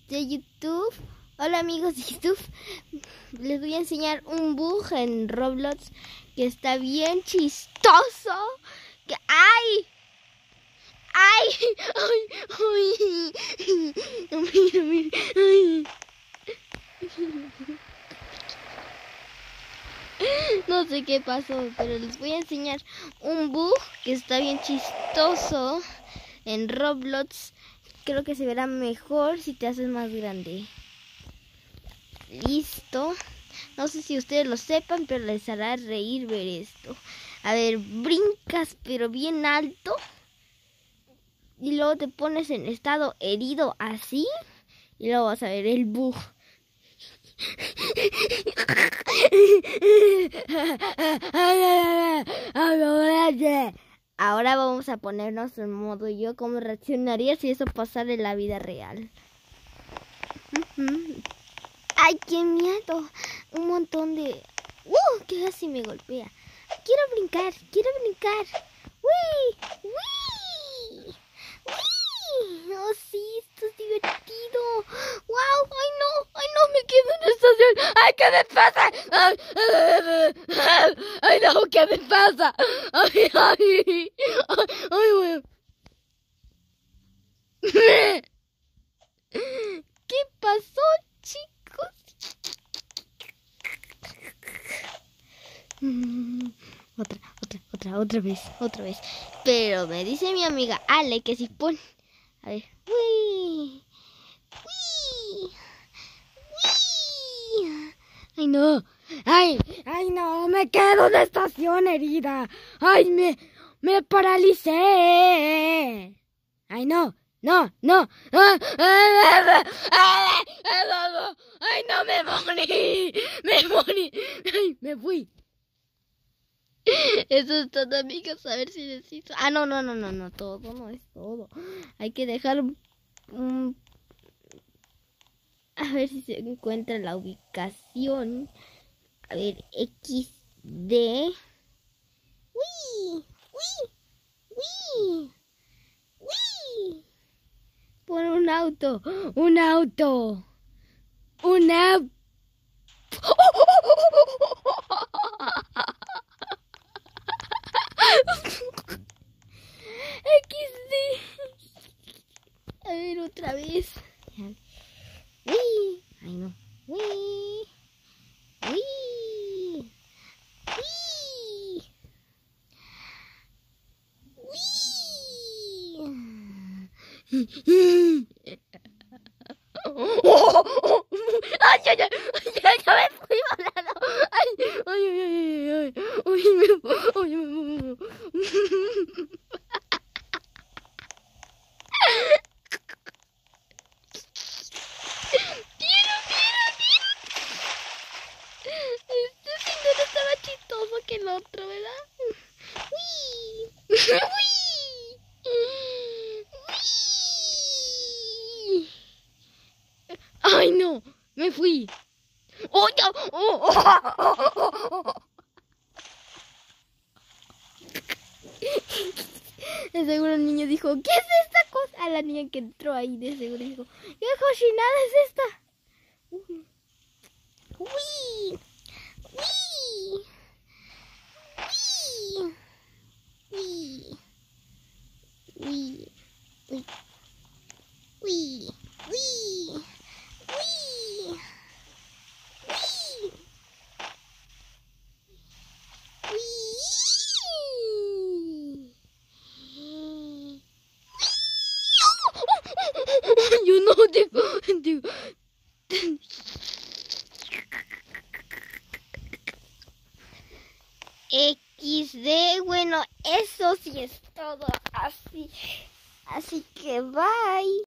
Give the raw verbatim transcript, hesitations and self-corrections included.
de YouTube. Hola amigos de YouTube, les voy a enseñar un bug en Roblox que está bien chistoso. Que ¡ay! ¡Ay! ¡Ay! ¡Ay! Mira, mira, ¡ay! No sé qué pasó, pero les voy a enseñar un bug que está bien chistoso en Roblox. Creo que se verá mejor si te haces más grande. Listo. No sé si ustedes lo sepan, pero les hará reír ver esto. A ver, brincas pero bien alto. Y luego te pones en estado herido así. Y luego vas a ver el bug. Ahora vamos a ponernos en modo yo. ¿Cómo reaccionaría si eso pasara en la vida real? Uh-huh. ¡Ay, qué miedo! Un montón de... ¡Uh! Que casi me golpea. Quiero brincar, quiero brincar. ¡Uy! ¡Uy! ¡Uy! ¡Oh, sí! Esto es divertido. ¡Wow! ¡Ay, no! ¡Ay, no! ¡Me quedo en la estación! ¡Ay, qué me pasa! ¡Ay, ay no! ¿Qué me pasa? ¡Ay, ay! ¡Ay, ay! ¿Qué pasó, chicos? Mm, otra, otra, otra, otra vez, otra vez. Pero me dice mi amiga Ale que si pone... A ver. ¡Uy! ¡Uy! ¡Uy! ¡Ay, no! ¡Ay! ¡Ay, no! ¡Me quedo en la estación herida! ¡Ay, me... me paralicé! ¡Ay, no! ¡No! ¡No! ¡Ay, no! ¡Me morí! ¡Me morí! ¡Ay, me fui! Eso es todo, amigos. A ver si necesito... Ah, no, no, no, no, no. Todo no es todo. Hay que dejar... Um... A ver si se encuentra la ubicación. A ver, equis de... ¡Uy! ¡Uy! ¡Uy! ¡Uy! Por un auto. ¡Un auto! ¡Un auto! equis de. A ver, otra vez. ¡Uy! Ay, no. ¡Uy! ¡Uy! ¡Uy! ¡Uy! ¡Ay, ay, ay! ¡Ya, ya me fui volando! ¡Ay, ay, ay, ay! ¡Ay, ay, me voy! ¡Ay, me voy! ¡Tiro, tiro, tiro! Este señor estaba chistoso que el otro, ¿verdad? ¡Uy! ¡Uy! ¡Uy! ¡Ay, no! ¡Me fui! ¡Oh, ya! ¡Oh, oh, oh, oh, oh! De seguro el niño dijo, ¿qué es esta cosa? A la niña que entró ahí de seguro dijo, ¿qué cochinada es esta? ¡Uy! ¡Uy! ¡Uy! ¡Uy! ¡Uy! ¡Uy! ¡Uy! ¡Uy! Yo no digo, digo. equis de, bueno, eso sí es todo, así, así que bye.